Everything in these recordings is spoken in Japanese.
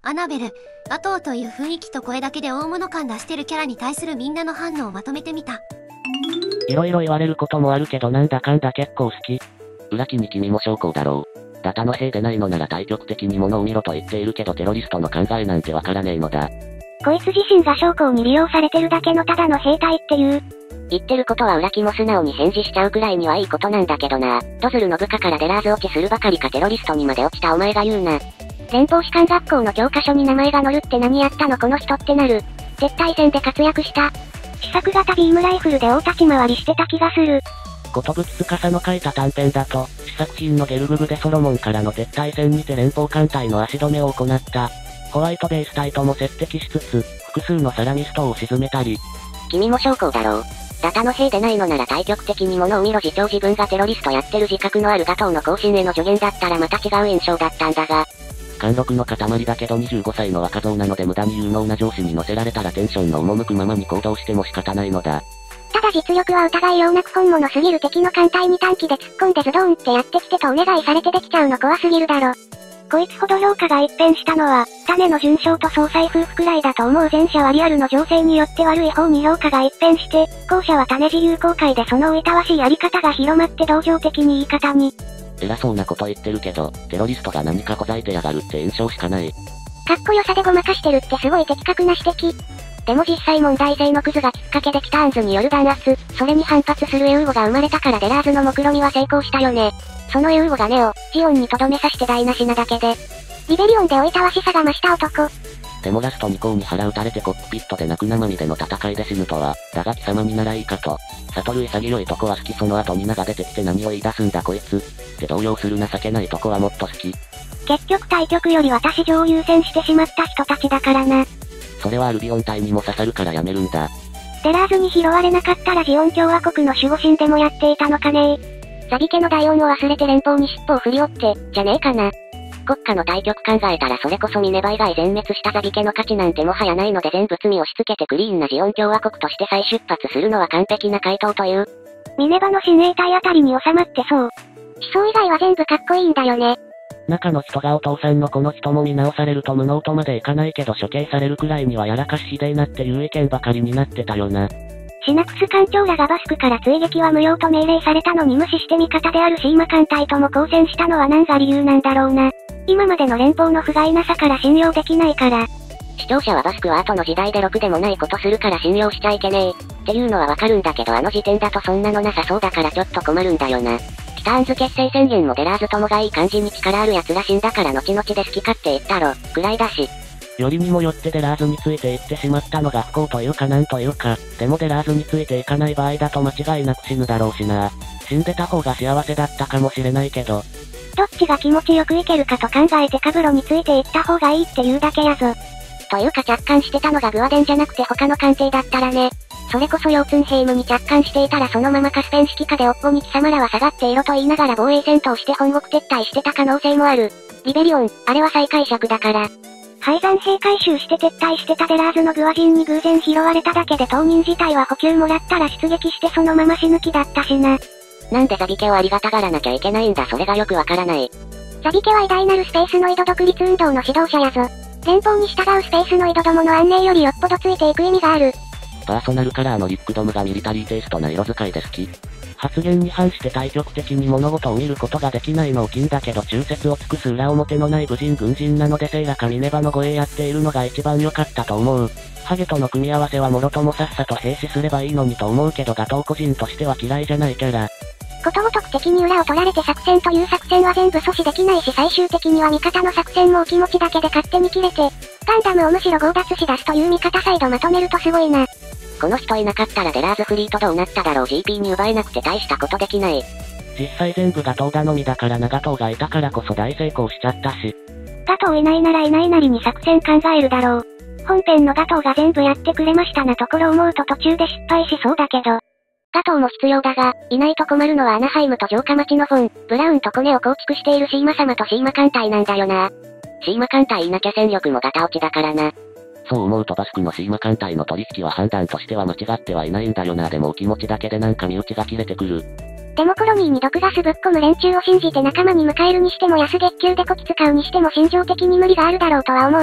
アナベル、ガトーという雰囲気と声だけで大物感出してるキャラに対するみんなの反応をまとめてみた。 いろいろ言われることもあるけどなんだかんだ結構好き。裏木に君も将校だろう。ダタの兵でないのなら対極的に物を見ろと言っているけどテロリストの考えなんてわからねえのだ。 こいつ自身が将校に利用されてるだけのただの兵隊っていう。 言ってることは裏木も素直に返事しちゃうくらいにはいいことなんだけどな。ドズルの部下から出らず落ちするばかりかテロリストにまで落ちたお前が言うな。連邦士官学校の教科書に名前が載るって何やったのこの人ってなる。撤退戦で活躍した。試作型ビームライフルで大立ち回りしてた気がする。 寿司の書いた短編だと、試作品のゲルググでソロモンからの撤退戦にて連邦艦隊の足止めを行った。ホワイトベース隊とも接敵しつつ、複数のサラミストを沈めたり。 君も将校だろう。ダタの兵でないのなら対極的に物を見ろ自自分がテロリストやってる自覚のあるガトーの後進への助言だったらまた違う印象だったんだが。 貫禄の塊だけど25歳の若造なので無駄に有能な上司に乗せられたらテンションの赴くままに行動しても仕方ないのだ。 ただ実力は疑いようなく本物すぎる敵の艦隊に短期で突っ込んでズドーンってやってきてとお願いされてできちゃうの怖すぎるだろ。こいつほど評価が一変したのは、種の順将と総裁夫婦くらいだと思う。前者はリアルの情勢によって悪い方に評価が一変して、後者は種自由公開でそのおいたわしいやり方が広まって同情的に言い方に。 偉そうなこと言ってるけど、テロリストが何かこざいてやがるって印象しかない。 かっこよさでごまかしてるってすごい的確な指摘。でも実際問題性のクズがきっかけでキターンズによる弾圧、それに反発するエウゴが生まれたからデラーズの目論みは成功したよね。そのエウゴがネオ、ジオンにとどめさして台無しなだけで。リベリオンでおいたわしさが増した男。 でもラスト2校に腹打たれてコックピットで泣く生身での戦いで死ぬとは、だが貴様にならいいかと。悟る潔いとこは好きその後ニナが出てきて何を言い出すんだこいつ。って動揺する情けないとこはもっと好き。 結局対局より私上優先してしまった人たちだからな。 それはアルビオン隊にも刺さるからやめるんだ。 デラーズに拾われなかったらジオン共和国の守護神でもやっていたのかねザビ家の大恩を忘れて連邦に尻尾を振り折って、じゃねえかな。国家の対局考えたらそれこそミネバ以外全滅したザビ家の価値なんてもはやないので全部罪を押し付けてクリーンなジオン共和国として再出発するのは完璧な回答という。 ミネバの親衛隊あたりに収まってそう。思想以外は全部かっこいいんだよね。 中の人がお父さんのこの人も見直されると無能とまでいかないけど処刑されるくらいにはやらかしひでえなっていう意見ばかりになってたよな。 シナプス艦長らがバスクから追撃は無用と命令されたのに無視して味方であるシーマ艦隊とも交戦したのは何が理由なんだろうな。今までの連邦の不甲斐なさから信用できないから。 視聴者はバスクは後の時代でろくでもないことするから信用しちゃいけねえ。っていうのはわかるんだけどあの時点だとそんなのなさそうだからちょっと困るんだよな。キターンズ結成宣言もデラーズともがいい感じに力ある奴らしいんだから後々で好き勝手言ったろ、くらいだし。 よりにもよってデラーズについて言ってしまったのが不幸というかなんというか、でもデラーズについていかない場合だと間違いなく死ぬだろうしな。死んでた方が幸せだったかもしれないけど。 どっちが気持ちよくいけるかと考えてカブロについていった方がいいっていうだけやぞ。 というか着艦してたのがグワデンじゃなくて他の艦艇だったらね。それこそヨーツンヘイムに着艦していたらそのままカスペン式下でオッポに貴様らは下がっていろと言いながら防衛戦闘して本国撤退してた可能性もある。リベリオン、あれは再解釈だから。 廃山兵回収して撤退してたデラーズのグワ人に偶然拾われただけで当人自体は補給もらったら出撃してそのまま死ぬ気だったしな。 なんでザビ家をありがたがらなきゃいけないんだそれがよくわからない。 ザビ家は偉大なるスペースノイド独立運動の指導者やぞ。連邦に従うスペースノイドどもの安寧よりよっぽどついていく意味がある。 パーソナルカラーのリックドムがミリタリーテイストな色使いで好き。発言に反して対極的に物事を見ることができないのを金だけど忠説を尽くす裏表のない武人軍人なので聖夜かミネバの護衛やっているのが一番良かったと思う。ハゲとの組み合わせはもろともさっさと兵士すればいいのにと思うけどガトー個人としては嫌いじゃないキャラ。 ことごとく敵に裏を取られて作戦という作戦は全部阻止できないし最終的には味方の作戦もお気持ちだけで勝手に切れて、ガンダムをむしろ強奪し出すという味方サイドまとめるとすごいな。 この人いなかったらデラーズフリートどうなっただろう GP に奪えなくて大したことできない。 実際全部ガトー頼みだからなガトーがいたからこそ大成功しちゃったし。 ガトーいないならいないなりに作戦考えるだろう。本編のガトーが全部やってくれましたなところ思うと途中で失敗しそうだけど。 ガトーも必要だが、いないと困るのはアナハイムと城下町のフォン、ブラウンとコネを構築しているシーマ様とシーマ艦隊なんだよな。シーマ艦隊いなきゃ戦力もガタ落ちだからな。 そう思うとバスクのシーマ艦隊の取引は判断としては間違ってはいないんだよな。でもお気持ちだけでなんか身内が切れてくる。 でもコロニーに毒ガスぶっ込む連中を信じて仲間に迎えるにしても安月給でこき使うにしても心情的に無理があるだろうとは思う。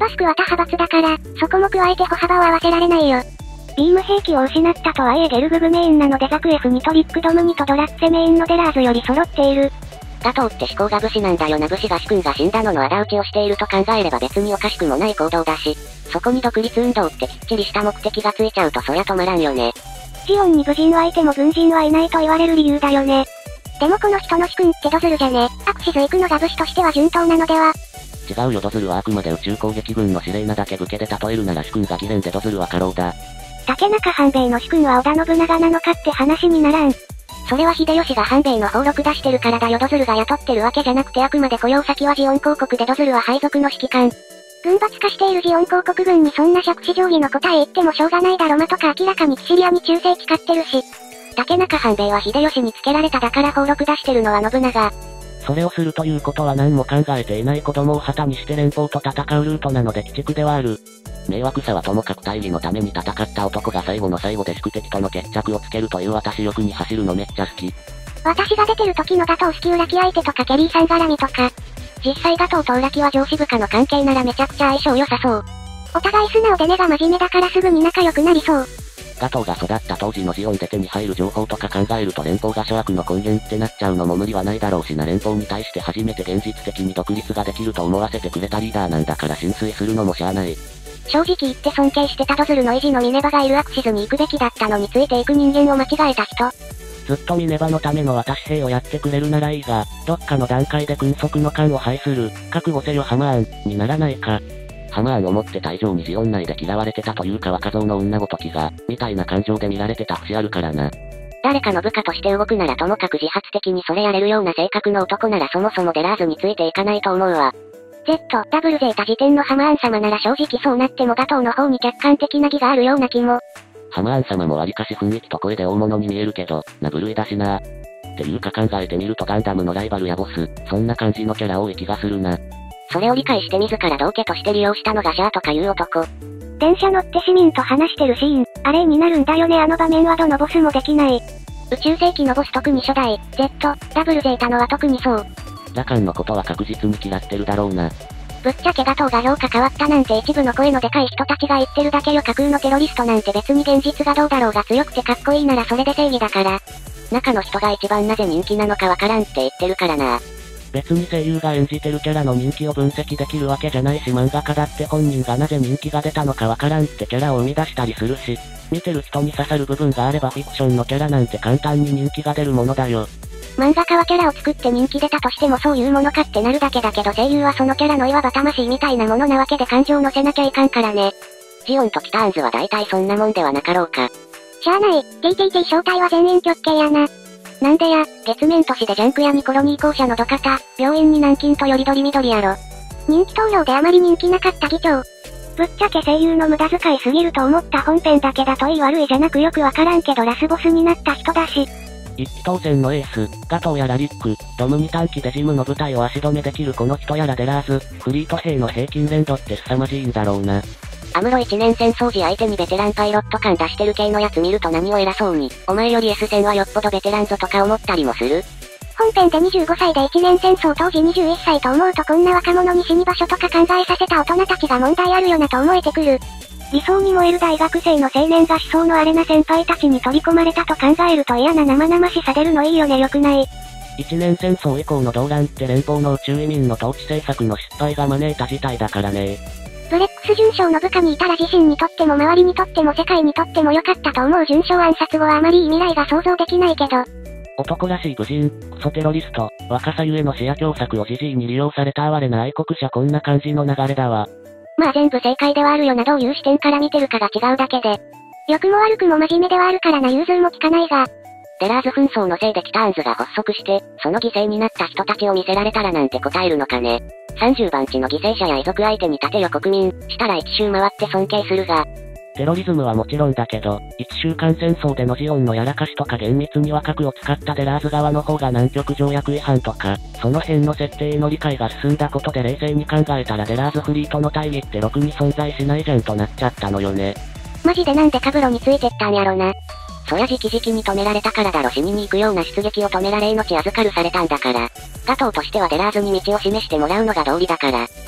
ぱスクワタ派閥だから、そこも加えて歩幅を合わせられないよ。ビーム兵器を失ったとはいえゲルググメインなのでザク F にトリックドムにとドラッツェメインのデラーズより揃っている。 ガトーって思考が武士なんだよな。武士が主君が死んだのの仇討ちをしていると考えれば別におかしくもない行動だし、そこに独立運動ってきっちりした目的がついちゃうとそりゃ止まらんよね。 ジオンに武人はいても軍人はいないと言われる理由だよね。でもこの人の主君ってドズルじゃね。アクシズ行くのが武士としては順当なのでは。 違うよ。ドズルはあくまで宇宙攻撃軍の司令なだけ。武家で例えるなら主君が義蓮でドズルは家老だ。 竹中半兵衛の主君は織田信長なのかって話にならん。 それは秀吉が半兵衛の俸禄出してるからだよ。ドズルが雇ってるわけじゃなくてあくまで雇用先はジオン公国でドズルは配属の指揮官。軍閥化しているジオン公国軍にそんな杓子定規の答え言ってもしょうがないだろ。マとか明らかにキシリアに忠誠誓ってるし。竹中半兵衛は秀吉につけられただから俸禄出してるのは信長。 それをするということは何も考えていない子供を旗にして連邦と戦うルートなので鬼畜ではある。迷惑さはともかく大義のために戦った男が最後の最後で宿敵との決着をつけるという私欲に走るのめっちゃ好き。 私が出てる時のガトー好き裏木相手とかケリーさん絡みとか。 実際ガトーと裏木は上司部下の関係ならめちゃくちゃ相性良さそう。 お互い素直で根が真面目だからすぐに仲良くなりそう。 ガトーが育った当時のジオンで手に入る情報とか考えると連邦が諸悪の根源ってなっちゃうのも無理はないだろうしな。連邦に対して初めて現実的に独立ができると思わせてくれたリーダーなんだから心酔するのもしゃあない。 正直言って尊敬してたドズルの維持のミネバがいるアクシズに行くべきだったのについていく人間を間違えた人。 ずっとミネバのための私兵をやってくれるならいいが、どっかの段階で君側の官を排する、覚悟せよハマーン、にならないか。ハマーンを持ってた以上にジオン内で嫌われてたというか若造の女ごときが、みたいな感情で見られてた節あるからな。 誰かの部下として動くならともかく自発的にそれやれるような性格の男ならそもそもデラーズについていかないと思うわ。Z、ダブルゼータ時点のハマーン様なら正直そうなってもガトーの方に客観的な義があるような気も。 ハマーン様もわりかし雰囲気と声で大物に見えるけど、な部類だしな。っていうか考えてみるとガンダムのライバルやボス、そんな感じのキャラ多い気がするな。 それを理解して自ら道家として利用したのがシャアとかいう男。 電車乗って市民と話してるシーン、あれになるんだよね。あの場面はどのボスもできない。 宇宙世紀のボス特に初代、Z、ダブルゼータのは特にそう。 ラカンのことは確実に嫌ってるだろうな。 ぶっちゃけガトーが評価変わったなんて一部の声のでかい人たちが言ってるだけよ。架空のテロリストなんて別に現実がどうだろうが強くてかっこいいならそれで正義だから。中の人が一番なぜ人気なのかわからんって言ってるからな。 別に声優が演じてるキャラの人気を分析できるわけじゃないし漫画家だって本人がなぜ人気が出たのかわからんってキャラを生み出したりするし、見てる人に刺さる部分があればフィクションのキャラなんて簡単に人気が出るものだよ。 漫画家はキャラを作って人気出たとしてもそういうものかってなるだけだけど声優はそのキャラのいわば魂みたいなものなわけで感情乗せなきゃいかんからね。ジオンとキターンズは大体そんなもんではなかろうか。 しゃあない、TTT 正体は全員極刑やな。 なんでや、月面都市でジャンク屋にコロニー校舎の土方、病院に南京とよりどり緑やろ。 人気投票であまり人気なかった議長。ぶっちゃけ声優の無駄遣いすぎると思った本編だけだといい悪いじゃなくよくわからんけどラスボスになった人だし。 一騎当選のエース、ガトーやラリック、ドムに短期でジムの部隊を足止めできるこの人やらデラーズ、フリート兵の平均連度って凄まじいんだろうな。 アムロ1年戦争時相手にベテランパイロット感出してる系のやつ見ると何を偉そうに、お前より S 戦はよっぽどベテランぞとか思ったりもする。 本編で25歳で1年戦争当時21歳と思うとこんな若者に死に場所とか考えさせた大人たちが問題あるよなと思えてくる。理想に燃える大学生の青年が思想のアレな先輩たちに取り込まれたと考えると嫌な生々しさ出るのいいよね。良くない。 一年戦争以降の動乱って連邦の宇宙移民の統治政策の失敗が招いた事態だからね。 ブレックス准将の部下にいたら自身にとっても周りにとっても世界にとっても良かったと思う。准将暗殺後はあまりいい未来が想像できないけど。 男らしい武人、クソテロリスト、若さゆえの視野狭窄をジジイに利用された哀れな愛国者こんな感じの流れだわ。 まあ全部正解ではあるよな。どういう視点から見てるかが違うだけで。 良くも悪くも真面目ではあるからな。融通も効かないが。 デラーズ紛争のせいでキターンズが発足して、その犠牲になった人たちを見せられたらなんて答えるのかね。30番地の犠牲者や遺族相手に立てよ国民、したら一周回って尊敬するが。 テロリズムはもちろんだけど、一週間戦争でのジオンのやらかしとか厳密には核を使ったデラーズ側の方が南極条約違反とか、その辺の設定の理解が進んだことで冷静に考えたらデラーズフリートの大義ってろくに存在しないじゃんとなっちゃったのよね。 マジでなんでカブロについてったんやろな。そりゃ直々に止められたからだろ。死にに行くような出撃を止められ命預かるされたんだから。ガトーとしてはデラーズに道を示してもらうのが道理だから。 宿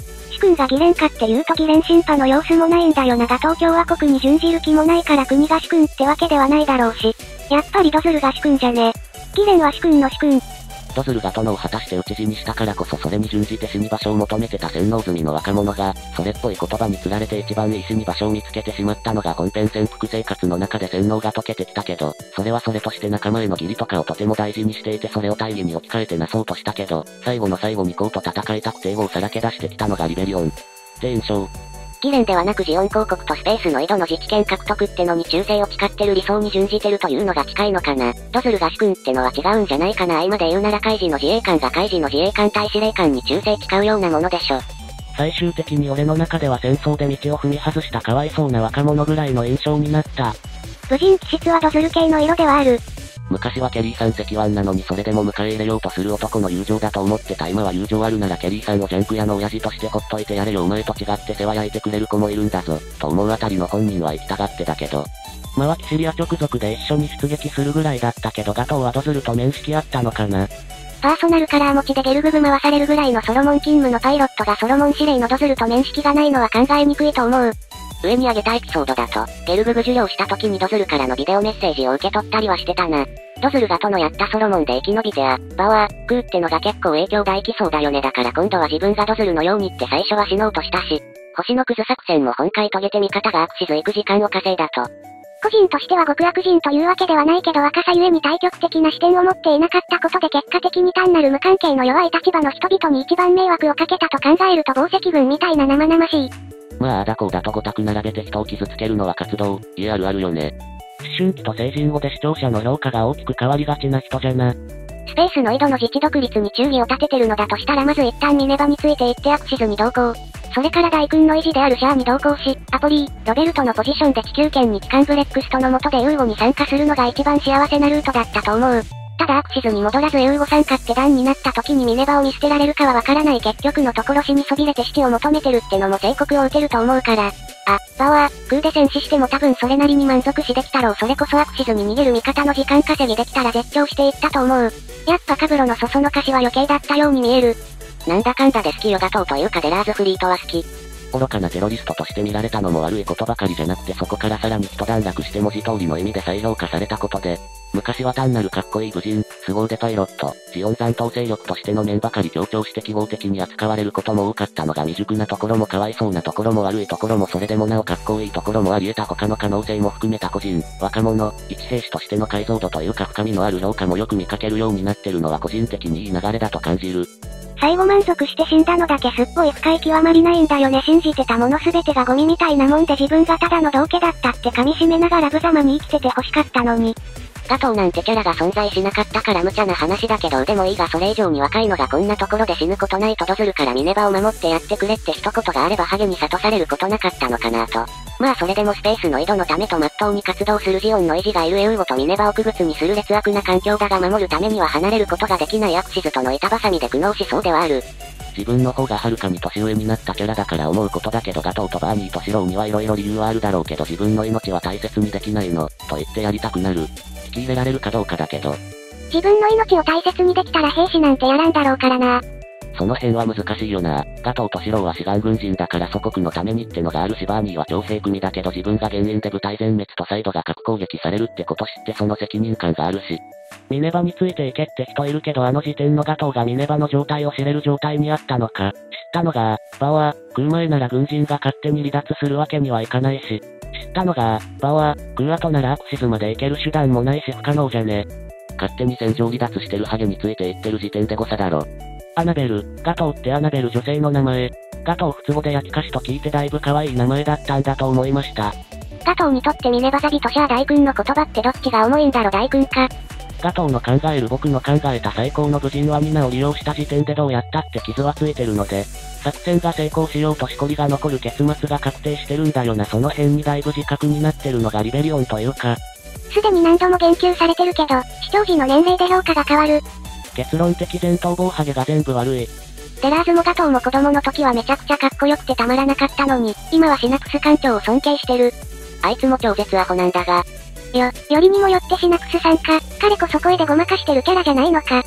君が議連かって言うと議連シンパの様子もないんだよな。ガトー共和国に準じる気もないから国が主君ってわけではないだろうし。やっぱりドズルが主君じゃね。議連は主君の主君。 ドズルが殿を果たして討ち死にしたからこそそれに準じて死に場所を求めてた洗脳済みの若者が、それっぽい言葉に釣られて一番いい死に場所を見つけてしまったのが本編潜伏生活の中で洗脳が解けてきたけど、それはそれとして仲間への義理とかをとても大事にしていてそれを大義に置き換えてなそうとしたけど、最後の最後にこうと戦いたくてエゴをさらけ出してきたのがリベリオン。って印象。 議連ではなくジオン公国とスペースの井戸の自治権獲得ってのに忠誠を誓ってる理想に準じてるというのが近いのかな。ドズルが主君ってのは違うんじゃないかな。今で言うなら海事の自衛官が海事の自衛官隊司令官に忠誠誓うようなものでしょ。 最終的に俺の中では戦争で道を踏み外したかわいそうな若者ぐらいの印象になった。 武人気質はドズル系の色ではある。 昔はケリーさん赤腕なのにそれでも迎え入れようとする男の友情だと思ってた。今は友情あるならケリーさんをジャンク屋の親父としてほっといてやれよ。お前と違って世話焼いてくれる子もいるんだぞ、と思うあたりの本人は行きたがってだけど。まあキシリア直属で一緒に出撃するぐらいだったけどガトーはドズルと面識あったのかな。 パーソナルカラー持ちでゲルググ回されるぐらいのソロモン勤務のパイロットがソロモン司令のドズルと面識がないのは考えにくいと思う。 上に挙げたエピソードだと、ゲルググ受領した時にドズルからのビデオメッセージを受け取ったりはしてたな。ドズルが殿やったソロモンで生き延びてバワー、クーってのが結構影響大きそうだよね。だから今度は自分がドズルのようにって最初は死のうとしたし、星のクズ作戦も本回遂げて味方がアクシズ行く時間を稼いだと。 個人としては極悪人というわけではないけど若さゆえに対極的な視点を持っていなかったことで結果的に単なる無関係の弱い立場の人々に一番迷惑をかけたと考えると紡績軍みたいな生々しい。 まああだこうだとごたく並べて人を傷つけるのは活動、あるあるよね。思春期と成人後で視聴者の評価が大きく変わりがちな人じゃな。 スペースの井戸の自治独立に忠義を立ててるのだとしたらまず一旦ミネバについて行ってアクシズに同行。それから大君の維持であるシャアに同行し、アポリー、ロベルトのポジションで地球圏に帰還ブレックスとの下でユーゴに参加するのが一番幸せなルートだったと思う。ただアクシズに戻らずユーゴ参加って段になった時にミネバを見捨てられるかはわからない。結局のところ死にそびれて死地を求めてるってのも警告を受けると思うから。バワー、空で戦死しても多分それなりに満足しできたろう。それこそアクシズに逃げる味方の時間稼ぎできたら絶頂していったと思う。やっぱカブロのそそのかしは余計だったように見える。 なんだかんだで好きよガトーというかデラーズフリートは好き。 愚かなテロリストとして見られたのも悪いことばかりじゃなくてそこからさらに一段落して文字通りの意味で再評価されたことで、昔は単なるかっこいい武人、凄腕パイロット、ジオン残党勢力としての面ばかり強調して記号的に扱われることも多かったのが未熟なところもかわいそうなところも悪いところもそれでもなおかっこいいところもあり得た他の可能性も含めた個人、若者、一兵士としての解像度というか深みのある評価もよく見かけるようになってるのは個人的にいい流れだと感じる。 最後満足して死んだのだけすっごい深い極まりないんだよね。信じてたものすべてがゴミみたいなもんで自分がただの道化だったって噛み締めながら無様に生きてて欲しかったのに。 ガトーなんてキャラが存在しなかったから無茶な話だけどでもいいがそれ以上に若いのがこんなところで死ぬことないとドズルからミネバを守ってやってくれって一言があればハゲに諭されることなかったのかなと。まあそれでもスペースの井戸のためと真っ当に活動するジオンの維持がいるユーゴとミネバを区別にする劣悪な環境だが守るためには離れることができないアクシズとの板挟みで苦悩しそうではある。 自分の方がはるかに年上になったキャラだから思うことだけどガトーとバーニーとシローには色々理由はあるだろうけど自分の命は大切にできないの、と言ってやりたくなる。聞き入れられるかどうかだけど。 自分の命を大切にできたら兵士なんてやらんだろうからな。 その辺は難しいよな。ガトーとシローは志願軍人だから祖国のためにってのがあるしバーニーは徴兵組だけど自分が原因で部隊全滅とサイドが核攻撃されるってこと知ってその責任感があるし。ミネバについていけって人いるけどあの時点のガトーがミネバの状態を知れる状態にあったのか。知ったのが、バワー、食う前なら軍人が勝手に離脱するわけにはいかないし。知ったのが、バワー、食う後ならアクシズまで行ける手段もないし不可能じゃね。勝手に戦場離脱してるハゲについて言ってる時点で誤差だろ。アナベル、ガトーってアナベル女性の名前。ガトー普通語で焼き菓子と聞いてだいぶ可愛い名前だったんだと思いました。 ガトーにとってミネバザビとシャア大君の言葉ってどっちが重いんだろ大君か。 ガトーの考える僕の考えた最高の武人は皆を利用した時点でどうやったって傷はついてるので、作戦が成功しようとしこりが残る結末が確定してるんだよな。その辺にだいぶ自覚になってるのがリベリオンというか。 すでに何度も言及されてるけど、視聴時の年齢で評価が変わる。 結論的前頭棒ハゲが全部悪い。 デラーズもガトーも子供の時はめちゃくちゃかっこよくてたまらなかったのに、今はシナプス艦長を尊敬してる。 あいつも超絶アホなんだが。 よりにもよってシナプスさんか、彼こそ声でごまかしてるキャラじゃないのか。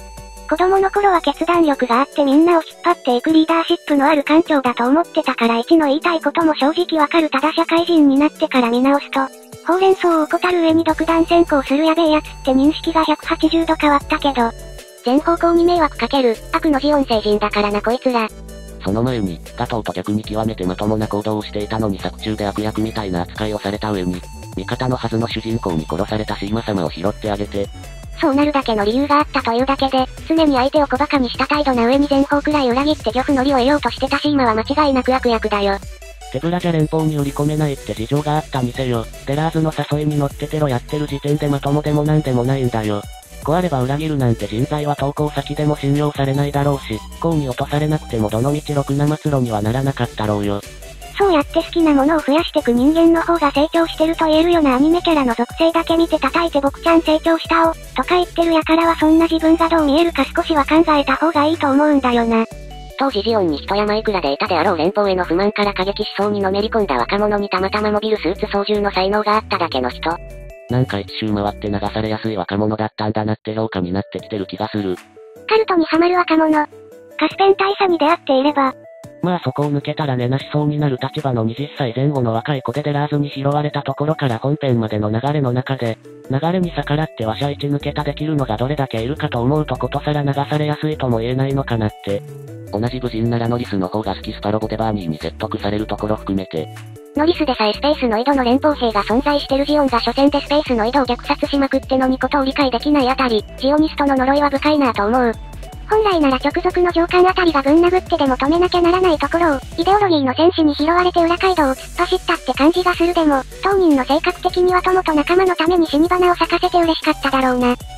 子供の頃は決断力があってみんなを引っ張っていくリーダーシップのある艦長だと思ってたから1の言いたいことも正直わかる。ただ社会人になってから見直すと、ほうれん草を怠る上に独断専行するやべえやつって認識が180度変わったけど、 全方向に迷惑かける、悪のジオン星人だからなこいつら。 その前に、ガトーと逆に極めてまともな行動をしていたのに作中で悪役みたいな扱いをされた上に、味方のはずの主人公に殺されたシーマ様を拾ってあげて、 そうなるだけの理由があったというだけで、常に相手を小馬鹿にした態度な上に前方くらい裏切って漁夫の利を得ようとしてたシーマは間違いなく悪役だよ。 手ぶらじゃ連邦に売り込めないって事情があったにせよ、デラーズの誘いに乗ってテロやってる時点でまともでもなんでもないんだよ。こうあれば裏切るなんて人材は投稿先でも信用されないだろうし、こうに落とされなくてもどの道ろくな末路にはならなかったろうよ。 そうやって好きなものを増やしてく人間の方が成長してると言えるようなアニメキャラの属性だけ見て叩いて僕ちゃん成長したお、とか言ってるやからはそんな自分がどう見えるか少しは考えた方がいいと思うんだよな。 当時ジオンに一山いくらでいたであろう連邦への不満から過激思想にのめり込んだ若者にたまたまモビルスーツ操縦の才能があっただけの人。 なんか一周回って流されやすい若者だったんだなって評価になってきてる気がする。 カルトにハマる若者。カスペン大佐に出会っていれば。 まあそこを抜けたら根なしそうになる立場の20歳前後の若い子でデラーズに拾われたところから本編までの流れの中で、流れに逆らってわしゃ一抜けたできるのがどれだけいるかと思うとことさら流されやすいとも言えないのかなって。同じ武人ならノリスの方が好きスパロボでバーニーに説得されるところ含めて。 ノリスでさえスペースの井戸の連邦兵が存在してるジオンが初戦でスペースの井戸を虐殺しまくってのにことを理解できないあたり、ジオニストの呪いは深いなぁと思う。 本来なら直属の上官あたりがぶん殴ってでも止めなきゃならないところを、イデオロギーの戦士に拾われて裏街道を突っ走ったって感じがする。でも、当人の性格的には友と仲間のために死に花を咲かせて嬉しかっただろうな。